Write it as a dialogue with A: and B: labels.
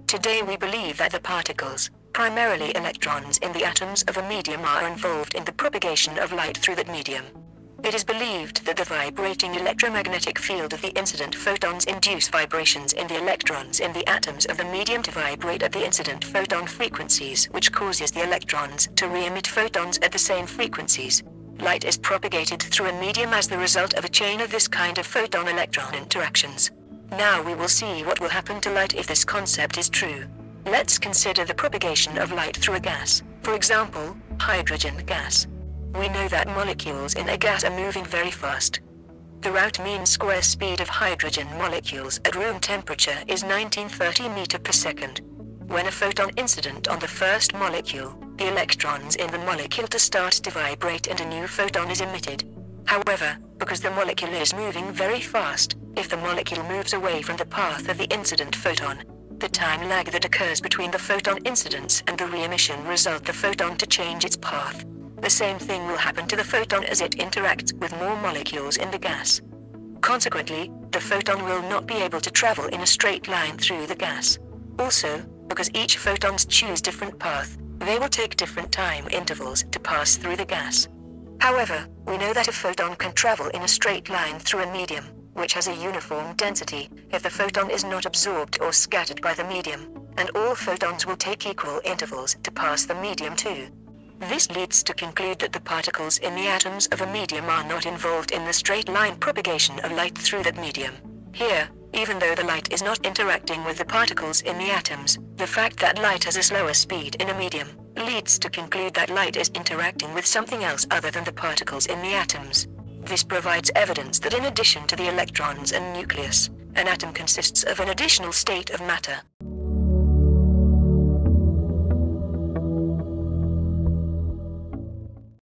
A: Today we believe that the particles, primarily electrons in the atoms of a medium, are involved in the propagation of light through that medium. It is believed that the vibrating electromagnetic field of the incident photons induce vibrations in the electrons in the atoms of the medium to vibrate at the incident photon frequencies, which causes the electrons to re-emit photons at the same frequencies. Light is propagated through a medium as the result of a chain of this kind of photon-electron interactions. Now we will see what will happen to light if this concept is true. Let's consider the propagation of light through a gas, for example, hydrogen gas. We know that molecules in a gas are moving very fast. The root mean square speed of hydrogen molecules at room temperature is 1930 meters per second. When a photon incident on the first molecule, the electrons in the molecule start to vibrate and a new photon is emitted. However, because the molecule is moving very fast, if the molecule moves away from the path of the incident photon, the time lag that occurs between the photon incidence and the re-emission results the photon to change its path. The same thing will happen to the photon as it interacts with more molecules in the gas. Consequently, the photon will not be able to travel in a straight line through the gas. Also, because each photons choose different path, they will take different time intervals to pass through the gas. However, we know that a photon can travel in a straight line through a medium, which has a uniform density, if the photon is not absorbed or scattered by the medium, and all photons will take equal intervals to pass the medium too. This leads to conclude that the particles in the atoms of a medium are not involved in the straight line propagation of light through that medium. Here, even though the light is not interacting with the particles in the atoms, the fact that light has a slower speed in a medium leads to conclude that light is interacting with something else other than the particles in the atoms. This provides evidence that in addition to the electrons and nucleus, an atom consists of an additional state of matter.